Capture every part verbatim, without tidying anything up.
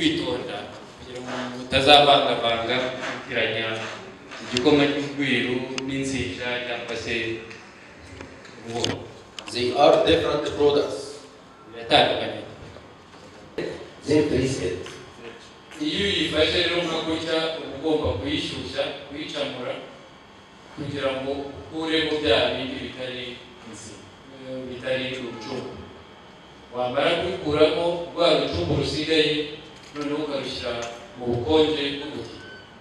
kwitonda kugira ngo mutazavangavanga kwiranya igikoma cy'urwiru n'inzira cyangwa se ubuho. They are different products. Biratandukanye. They freeze it. Iyo uyifashe rero nka gutya uba ugomba kuyishyushya kuyicamura kugira ngo ukuremo bya bindi bitari bitari urucumbu. Wamara kubikuramo rwa rucumbu rusigaye noneho ukarushyira mu bukonje bw'ubuti.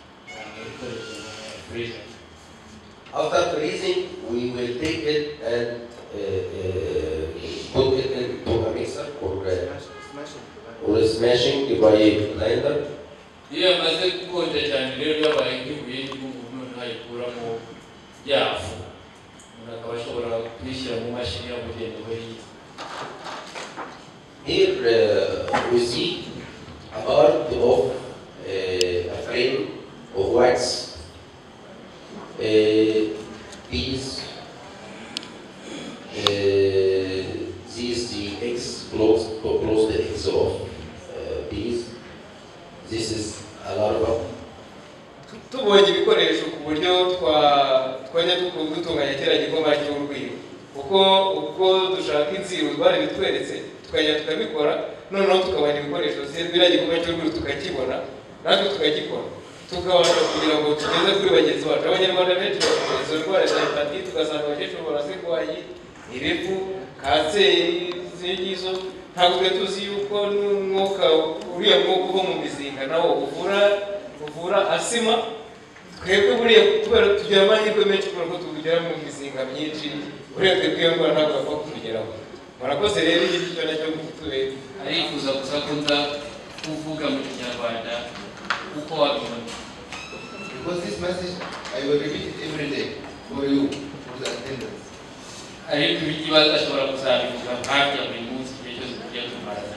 After freezing, we will take it and uh, uh, put it into a mixer or, uh, or smashing by a blender. Iyo amaze gukonja cyane rero yabaye nk'ibuye ry'umuntu noneho ayikuramo yafu. Umuntu akaba ashobora kuyishyira mu mashini yabugenewe. Here uh, we see a part of uh, a frame of wax. Uh, these uh, these the eggs close close the eggs of uh, bees. This is a larva. Tubonye ibikoresho ku buryo twajya dutunganya kera gikoma cy'urwiru kuko ubwo dushaka inzira bari bitweretse tukajya tukabikora noneho tukabona ibikoresho biriya gikoma cy'urwiru tukakibona natwe tukagikora tukabasha kugira ngo tugeze kuri bagenzi bacu. Abanyarwanda benshi bafite izo ndwara za hepatite ugasanga abakecuru barazirwaye, ibifu, kanseri z'izo. Ntabwo twe tuzi yuko n'umwuka uriya mwuka uva mu mizinga nawo uvura uvura asima. Twebwe buriya kubera tugira amahirwe menshi kubera ko tugera mu mizinga myinshi buriya twebwe iyo ndwara ntabwo bapfa kutugeraho. Murakoze rero iki cyo nacyo tube arifuza gusa kunza kuvuga mu Kinyarwanda uko wabibona. Because this message I will repeat it every day for you, for the attendants. Ariko ikibazo ashobora kuzabivuga hafi ya buri munsi igihe cyose tugiye tumarana.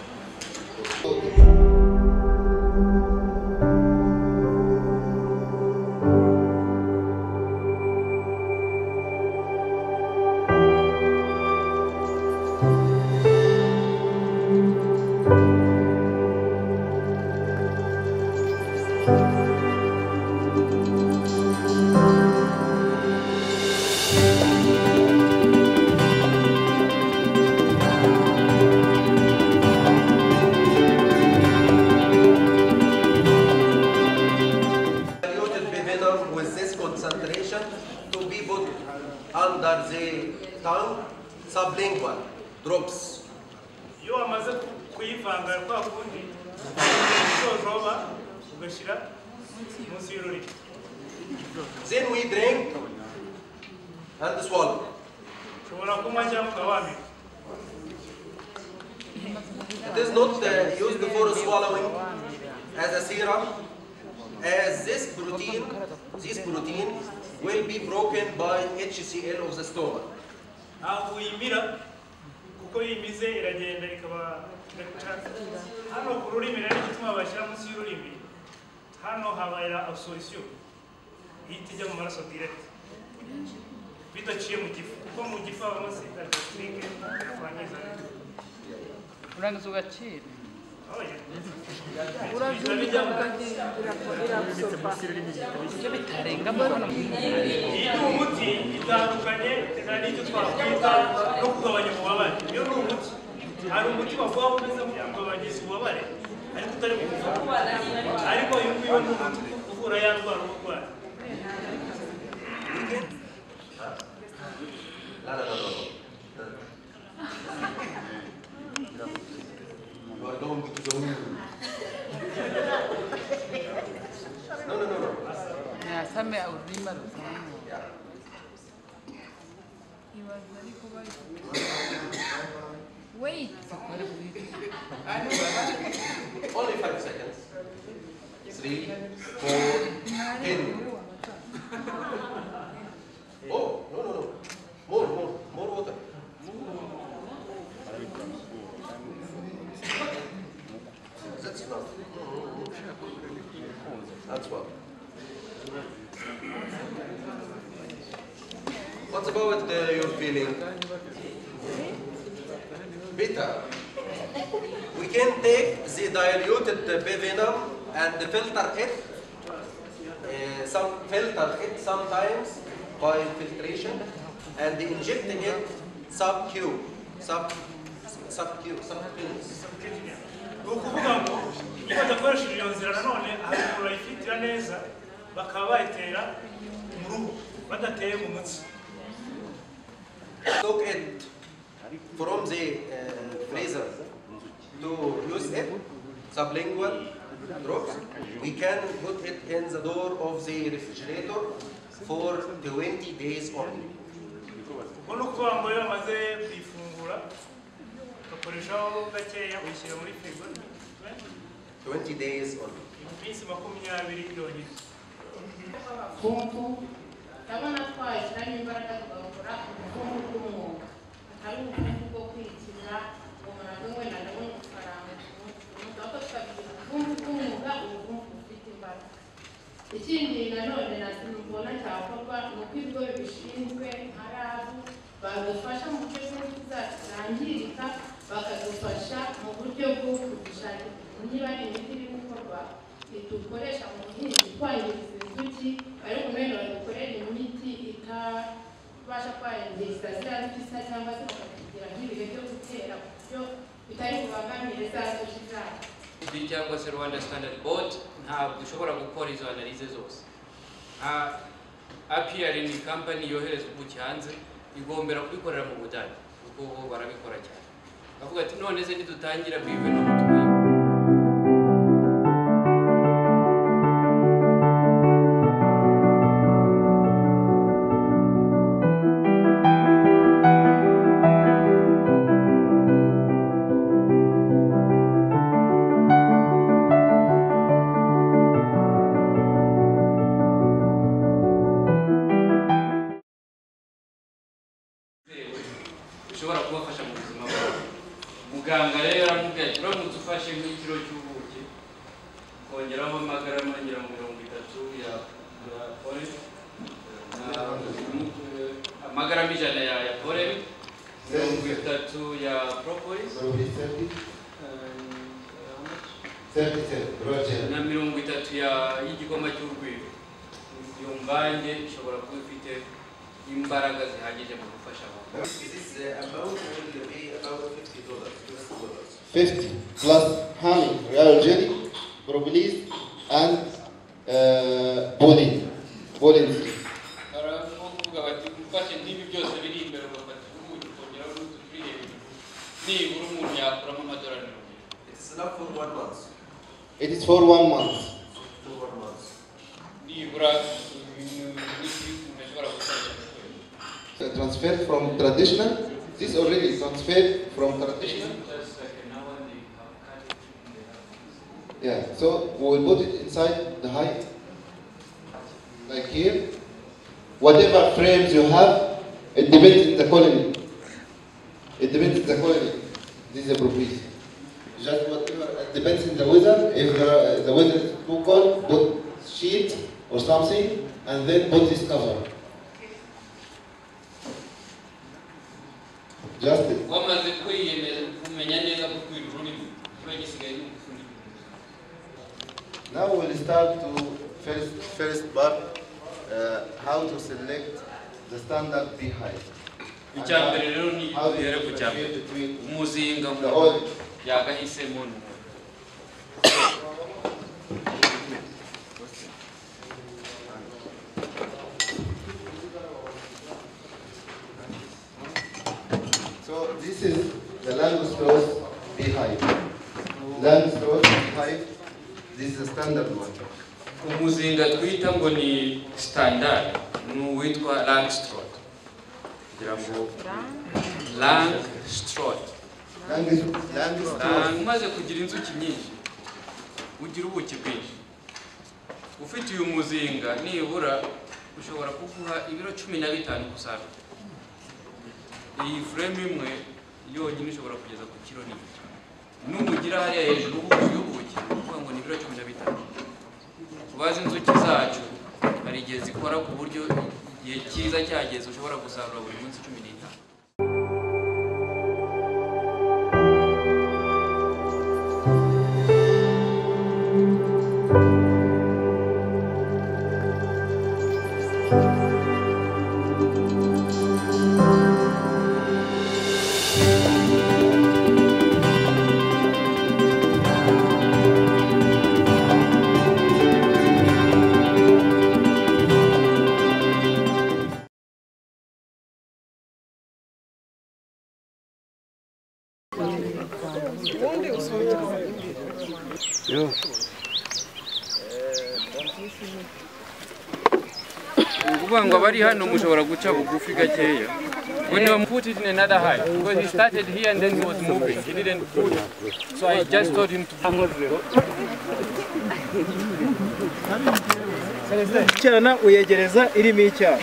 Under the tongue, sublingual drops. Iyo amaze kuyivanga kwa kundi uzoba ugashira munsi y'ururimi. Then we drink and swallow. Shobora kunywa cyangwa ukawamira. It is not uh, used for swallowing as a serum, as this protein, this protein will be broken by H C L of the stomach. Aho uyimira kuko yimize iragenda ikaba hano ku rurimi rero gituma bashyira munsi y'ururimi hano habaira absorption ihita mu maraso direct bitaciye mu gifu kuko mu gifu habamo gastric kwangiza urangiza ugacira iyi ni umuti itandukanye n'icyo twakwita no kugabanya ububabare. Iyo ni umuti hari umuti bavuga ko umeze nk'ukugabanyiriza ububabare ariko utari mu gifu, ariko uyu nguyu ni umuti uvura ya ndwara y'uburwayi. You are going to the moon. No, no, no, no. Yeah, some are dreamer. Wait. Only five seconds. Three, four, ten. Oh, no, no, no. More, more, more water. That's enough. That's well. What about uh, your feeling? Bitter. We can take the diluted venom and filter it. Uh, some filter it sometimes by filtration and injecting it sub-Q, sub sub-Q, sub-pills. ni ukuvuga ngo iyo badakoresheje iyo nzira nanone ahantu bayifitira neza bakaba bayitera mu ruhu badateye mu mutsi. Took it from the uh, freezer to use it, sublingual drops. We can put it in the door of the refrigerator for twenty days only. Uno kuvuga ngo iyo bamaze kuyifungura bakoreshaho gakeya uyishyira muri firigo twenty days only. iminsi makumyabiri yonyine. Kumvu ndabona twashyiramo imbaraga tugakora ubukungu bw'umwuga atari ubukungu bwo kwikiza ngo umuntu wenda ndabona udufaranga ahubwo tukabigira ubukungu bw'umwuga ubukungu bufite imbaraga. Ikindi nanone mbona cyakorwa ni uko ibigo bibishinzwe nka rabu badufasha mu buryo bw'inzu zacu zangirika bakadufasha mu buryo bwo kudushakira niba ari imiti iri gukorwa dukoresha mu buhinzi twangiriza inzuki ariko none badukorera imiti itabasha kwangiriza ziriya nzuki cyangwa se bakagira nk'ibihe byo gutera ku buryo bitari bubangamire za nzuki zacu. cyangwa se Rwanda Standard Board ntabwo dushobora gukora izo analize zose. Apiary ni company yohereza ubuki hanze igombera kubikorera mu Budage kuko barabikora cyane. Bavuga ati none se nidutangira Venom tubaye ushobora kubafasha mu buzima bwabo. Muganga rero aramubwira ati uramutse ufashe nk'ikiro cy'ubuki kongeraho amagarama ngira mirongo itatu ya pole amagarama ijana ya pole mirongo itatu ya propolis na mirongo itatu y'igikoma cy'urwiri. Iyo mvange ishobora kuba ifite imbaraga zihagije mu gufasha abantu. This amount will be about fifty dollars. fifty plus honey, royal jelly, propolis, and uh, pollen. Pollen. Baravuga bati gufashe n'ibi byose biri imbere bafata ubuki kongeraho n'utufire nibura umuntu yakuramo amadolari mirongo ine. It's enough for one month. It is for one month. For one month. Nibura ibintu n'iki umuntu ashobora gukoresha. Transferred from traditional. This already transferred from traditional. Yeah, so we will put it inside the hive, like here. Whatever frames you have, it depends on the colony. It depends on the colony. This is a propolis. Just whatever, it depends on the weather. If the, the weather is too cold, put sheet or something, and then put this cover. Just it. Now we'll start to first first part, uh, how to select the standard beehive. Icyambere rero ni yere ku cyambere umuzinga mu yagahisemo. So this is the Langstroth beehive. Langstroth beehive. This is the standard one. Umuzinga twita ngo ni standard n'uwitwa Langstroth. Kugira ngo Langstroth. Langstroth. Umaze kugira inzuki nyinshi ugira ubuki bwinshi. Ufite uyu muzinga nibura ushobora kuguha ibiro cumi na bitanu kusarura. Iyi frame imwe yonyine ushobora kugeza ku kilo n'igice. Numugira hariya hejuru y'ubuki kuvuga ngo ni ibiro cumi na bitanu. Kubaza inzuki zacu hari igihe zikora ku buryo igihe cyiza cyageze ushobora gusarura buri munsi cumi n'itanu. Ukuvuga ngo abari hano mushobora guca bugufi gakeya. When you put it in another height, because he started here and then he was moving, he didn't put it. So I just told him to cyana uyegereza irimo icyaha.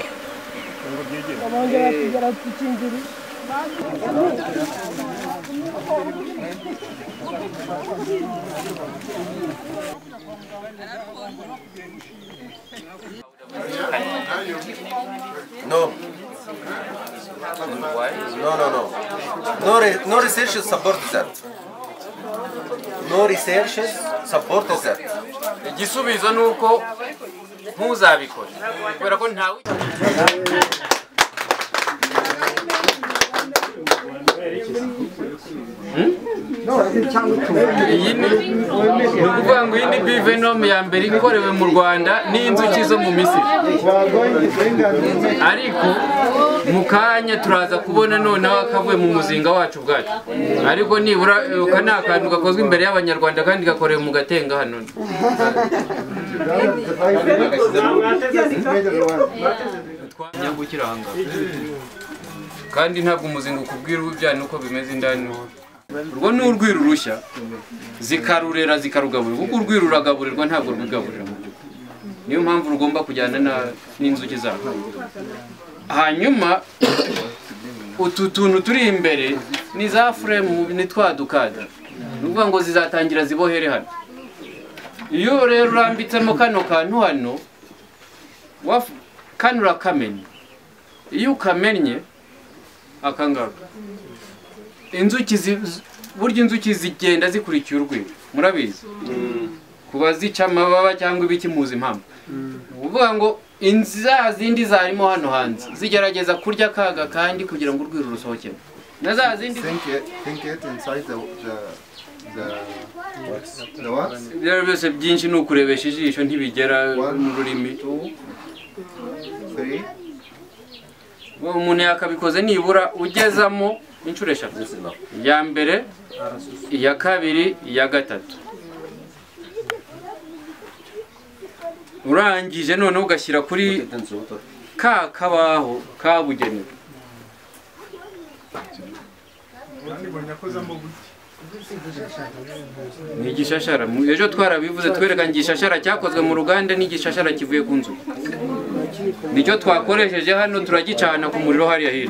No. No, no, no. No, re no research supports that. No research supports that. Igisubizo nuko ntuzabikora kubera ko ntawe iyi ni ukuvuga ngo iyi ni bee venom ya mbere ikorewe mu Rwanda n'inzuki zo mu Misiri, ariko mu kanya turaza kubona noneho akavuye mu muzinga wacu bwacu, ariko nibura ka ni akantu gakozwe imbere y'Abanyarwanda kandi gakorewe mu Gatenga hano. Kandi ntabwo umuzinga ukubwira ubyana uko bimeze indani. Urwo ni urwiru rushya zikarurera zikarugaburira, kuko urwiru ruragaburirwa ntabwo rwigaburira mu by'ukuri. Niyo mpamvu rugomba kujyana n'inzuki zabo. Hanyuma utu tuntu turi imbere ni za frame ni twa dukada, nuvuga ngo zizatangira zibohere hano. Iyo rero urambitsemo kano kantu hano kano urakamenya, iyo ukamenye akangaka inzuki burya inzuki zigenda zikurikiye urwiru, murabizi kuba zica amababa cyangwa ibiki muzi impamvu. Uvuga ngo inza zindi zarimo hano hanze zigerageza kurya kaga kandi kugira ngo urwiru rusohokemo na za zindi think it inside the the the what byari byose byinshi nukurebesha ijisho ntibigera mu rurimi. Umuntu yakabikoze nibura ugezamo inshuro eshatu, ya mbere, iya kabiri, iya gatatu. Urangije none ugashyira kuri ka kabaho kabugenewe. Ni igishashara, ejo twarabivuze twereka igishashara cyakozwe mu ruganda n'igishashara kivuye ku nzu. Nicyo twakoresheje hano turagicana ku muriro hariya hirya.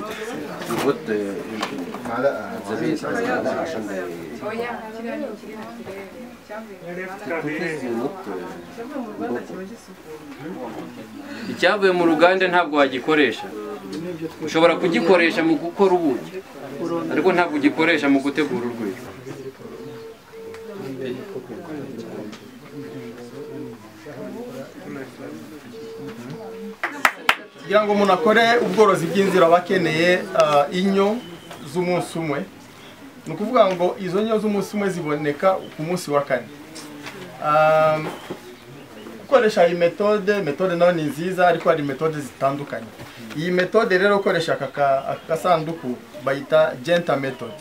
Icyavuye mu ruganda ntabwo wagikoresha, ushobora kugikoresha mu gukora ubuki ariko ntabwo ugikoresha mu gutegura urwego. kugira ngo umuntu akore ubworozi bw'inzira bakeneye inyo z'umunsi umwe. Ni ukuvuga ngo izo nyo z'umunsi umwe ziboneka ku munsi wa kane. Gukoresha iyi metode, metode nayo ni nziza ariko hari metode zitandukanye. Iyi metode rero ukoresha aka gasanduku bayita genta method.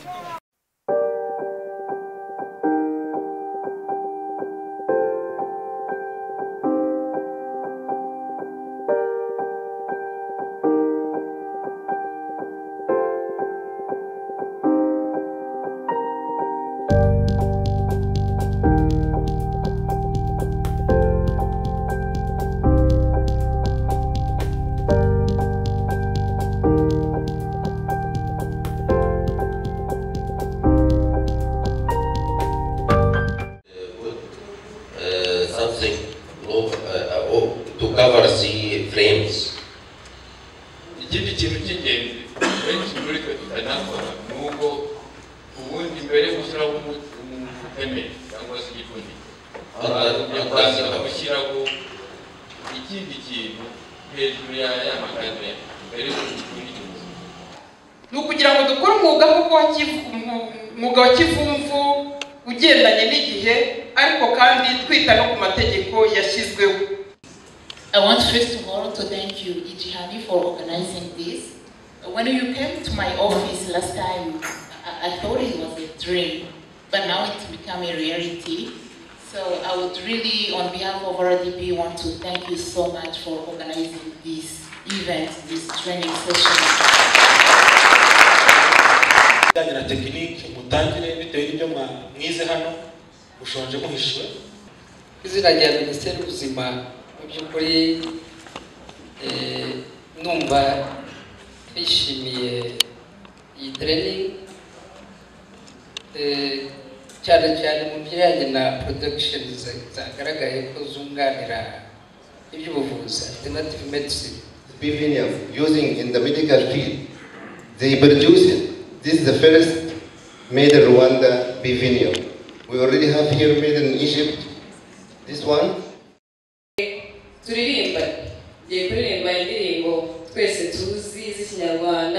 Nukugira ngo dukore umwuga kuko umwuga wa kivumvu ugendanye n'igihe ariko kandi twita no ku mategeko yashyizweho. I want first of all to thank you, E G-Honey, for organizing this. When you came to my office last time, I, I thought it was a dream, but now it's become a reality. So I would really, on behalf of R D B, want to thank you so much for organizing this event, this training session. Na tekiniki mutangire bitewe n'ibyo mwize hano ushonje muhishiwe. Izina rya Minisiteri y'Ubuzima mu by'ukuri numva twishimiye iyi training cyane cyane mu bijyanye na production zagaragaye ko zunganira iby'ubuvuzi, alternative medicine. Venom using in the medical field, they produce it. This is the first made in Rwanda bee venom. We already have here made in Egypt. This one. Turirimba, ye kuririmba indirimbo twese tuzi z'ikinyarwanda